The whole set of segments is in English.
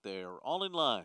they're all in line.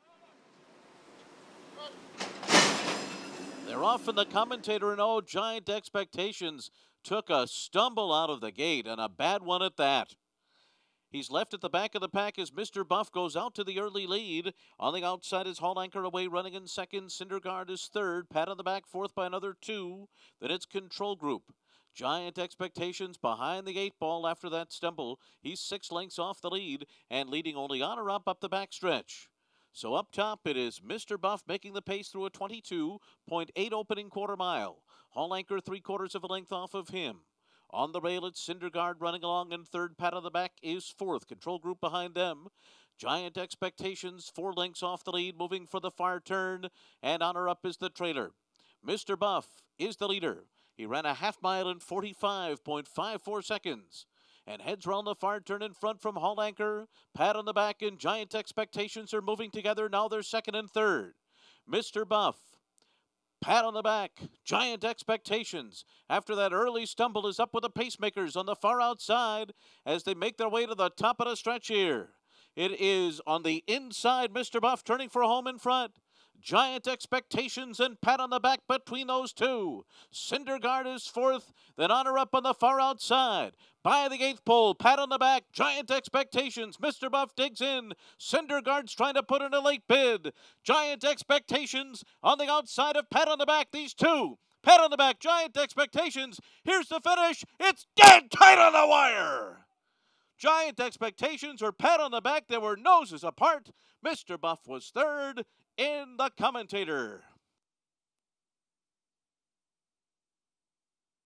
They're off in the Commentator, and oh, Giant Expectations took a stumble out of the gate, and a bad one at that. He's left at the back of the pack as Mr. Buff goes out to the early lead. On the outside is Hall Anchor away, running in second. Cinderguard is third. Pat on the back, fourth by another 2. Then it's Control Group. Giant Expectations behind the 8 ball after that stumble. He's 6 lengths off the lead and leading only Honor up the backstretch. So up top, it is Mr. Buff making the pace through a 22.8 opening quarter mile. Hall Anchor 3/4 of a length off of him. On the rail, it's Cinderguard running along in third. Pat on the back is fourth. Control Group behind them. Giant Expectations 4 lengths off the lead, moving for the far turn. And Honor up is the trailer. Mr. Buff is the leader. He ran a half mile in 45.54 seconds. And heads round the far turn in front from Hall Anchor. Pat on the back and Giant Expectations are moving together. Now they're second and third. Mr. Buff, Pat on the back, Giant Expectations. After that early stumble is up with the pacemakers on the far outside as they make their way to the top of the stretch here. It is on the inside, Mr. Buff turning for home in front. Giant Expectations and Pat on the back between those two. Cinderguard is fourth, then Honor up on the far outside. By the 8th pole, Pat on the back, Giant Expectations. Mr. Buff digs in. Cinderguard's trying to put in a late bid. Giant Expectations on the outside of Pat on the back. These two. Pat on the back, Giant Expectations. Here's the finish. It's dead tight on the wire. Giant Expectations or Pat on the back. They were noses apart. Mr. Buff was third in the Commentator.